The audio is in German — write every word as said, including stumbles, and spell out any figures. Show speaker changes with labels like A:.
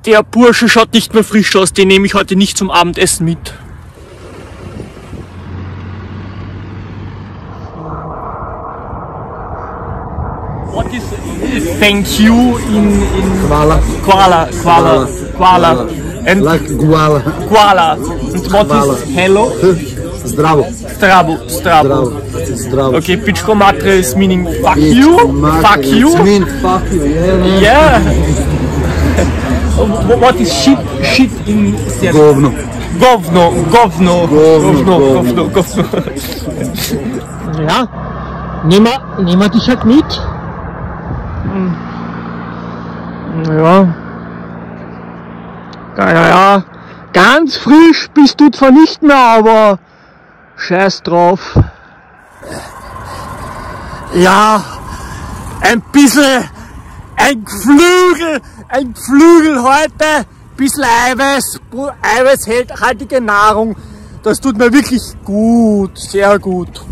A: der Bursche schaut nicht mehr frisch aus, den nehme ich heute nicht zum Abendessen mit. What is thank you in, in
B: Koala.
A: Koala, koala, koala. And
B: Like koala.
A: koala. And what
B: Koala.
A: is hello?
B: Zdravo.
A: Strabo, strabo.
B: Zdravo.
A: Okay, Pichko Matre is meaning fuck
B: It's
A: you,
B: mate,
A: fuck you.
B: It's mean fuck you, yeah, man.
A: Yeah. What is shit, shit in Serb?
B: Govno.
A: Govno, govno,
B: Govno,
A: govno, govno, govno. Ja, nehmen wir, nehmen wir dich halt mit. Ja. Ja, ja, ja. Ganz frisch bist du zwar nicht mehr, aber scheiß drauf. Ja, ein bisschen, ein Geflügel, ein Geflügel heute, bisschen Eiweiß, eiweißhaltige Nahrung, das tut mir wirklich gut, sehr gut.